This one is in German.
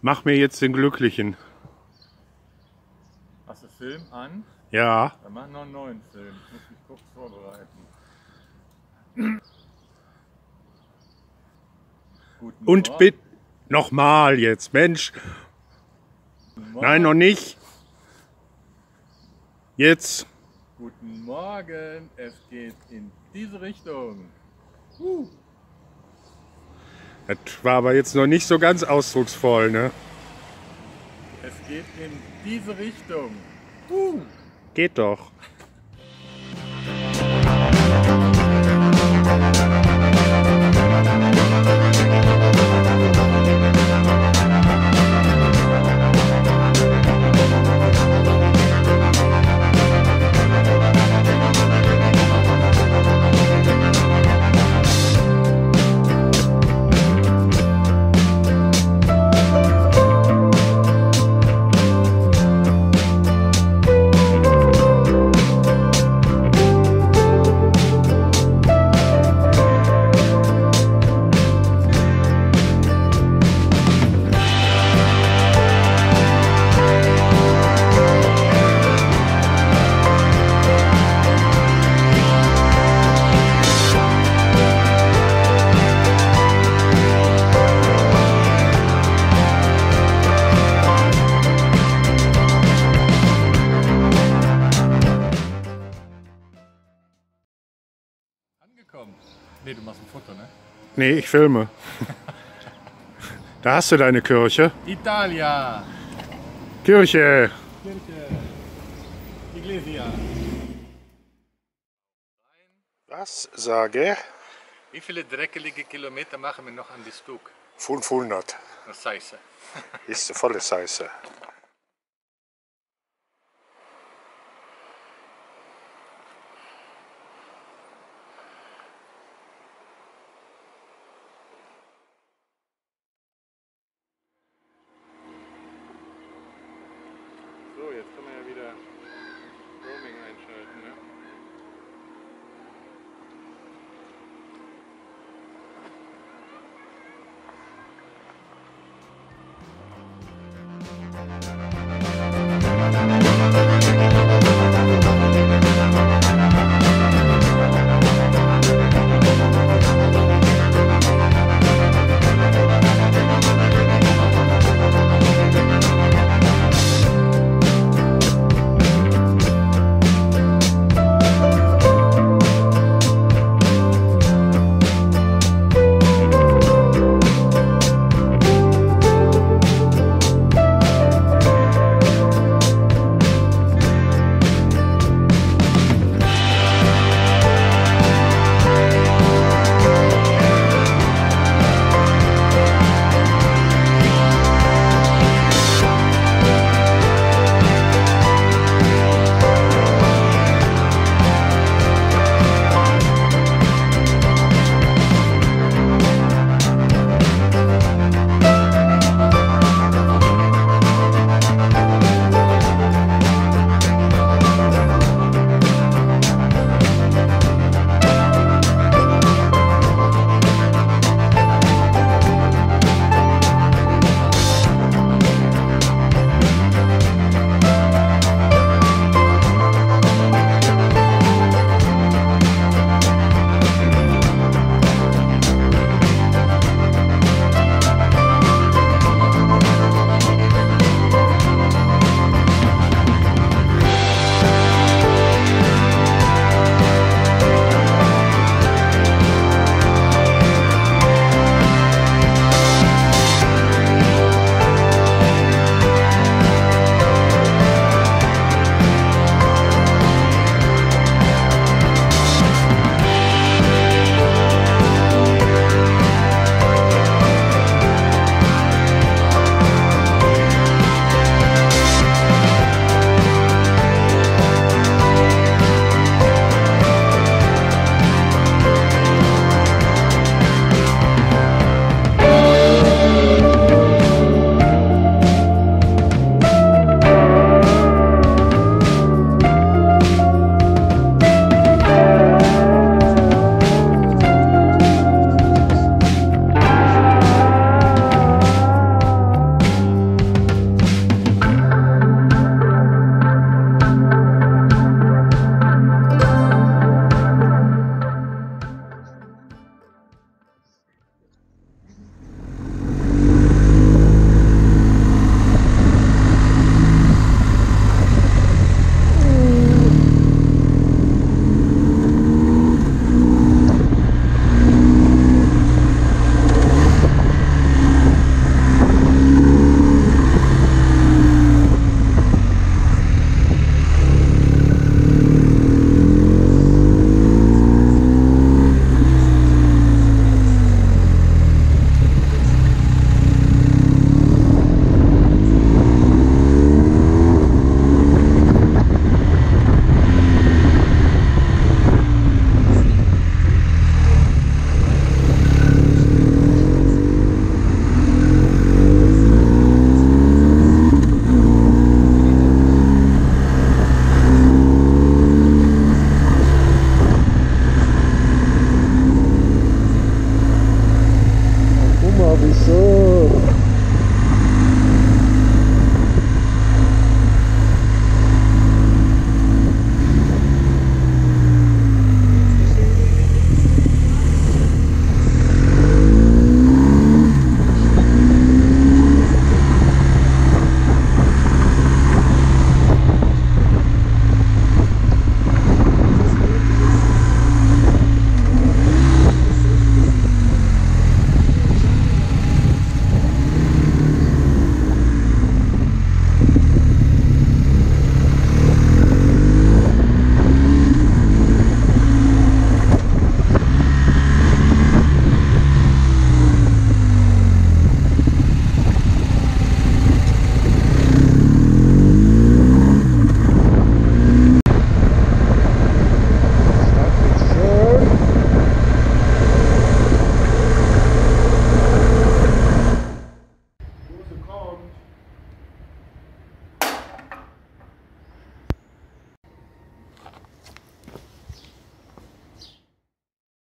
Mach mir jetzt den Glücklichen. Hast du Film an? Ja. Dann mach noch einen neuen Film. Ich muss mich kurz vorbereiten. Guten Und Morgen. bitte nochmal jetzt, Mensch. Guten Morgen. Nein, noch nicht. Jetzt. Guten Morgen. Es geht in diese Richtung. Das war aber jetzt noch nicht so ganz ausdrucksvoll, ne? Es geht in diese Richtung. Geht doch. Angekommen. Ne, du machst ein Foto, ne? Nee, ich filme. Da hast du deine Kirche. Italia. Kirche. Kirche. Iglesia. Was sage? Wie viele dreckige Kilometer machen wir noch an die Stück? 500. Das heißt. Ist volle Scheiße.